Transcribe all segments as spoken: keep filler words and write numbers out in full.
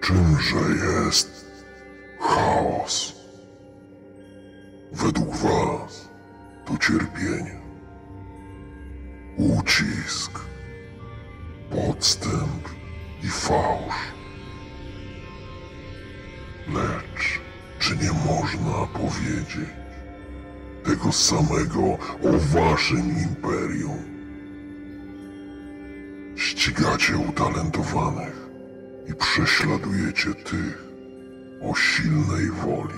Czymże jest chaos? Według was to cierpienie, ucisk, podstęp i fałsz. Lecz czy nie można powiedzieć tego samego o waszym imperium? Ścigacie utalentowanych i prześladujecie tych o silnej woli.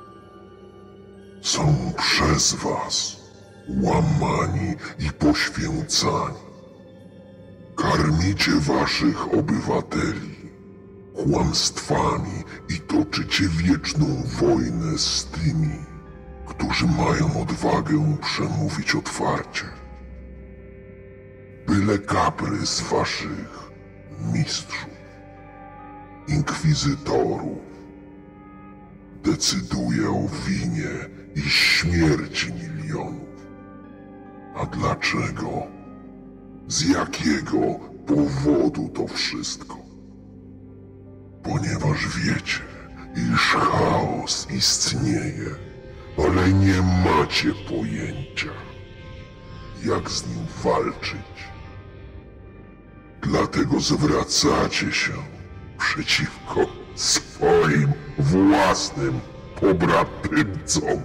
Są przez was łamani i poświęcani. Karmicie waszych obywateli kłamstwami i toczycie wieczną wojnę z tymi, którzy mają odwagę przemówić otwarcie. Byle kaprys waszych mistrzów, inkwizytorów, decyduje o winie i śmierci milionów. A dlaczego? Z jakiego powodu to wszystko? Ponieważ wiecie, iż chaos istnieje, ale nie macie pojęcia, jak z nim walczyć. Dlatego zwracacie się przeciwko swoim własnym pobratymcom.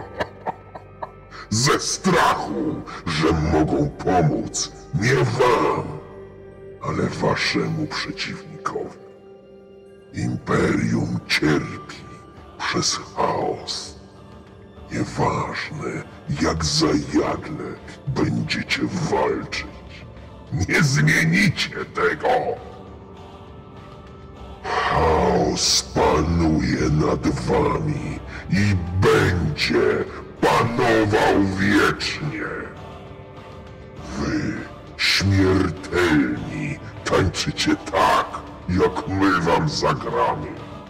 Ze strachu, że mogą pomóc nie wam, ale waszemu przeciwnikowi. Imperium cierpi przez chaos. Nieważne, jak zajadle będziecie walczyć, nie zmienicie tego. Chaos panuje nad wami i będzie panował wiecznie. Wy, śmiertelni, tańczycie tak, jak my wam zagramy.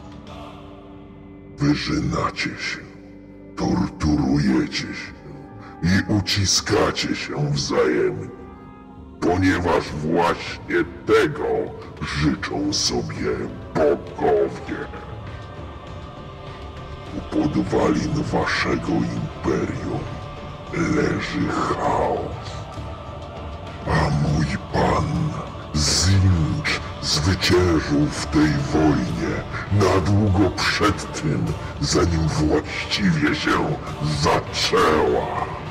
Wyżynacie się, torturujecie się i uciskacie się wzajemnie, ponieważ właśnie tego życzą sobie bogowie. U podwalin waszego imperium leży chaos, a mój pan Zinj zwyciężył w tej wojnie na długo przed tym, zanim właściwie się zaczęła.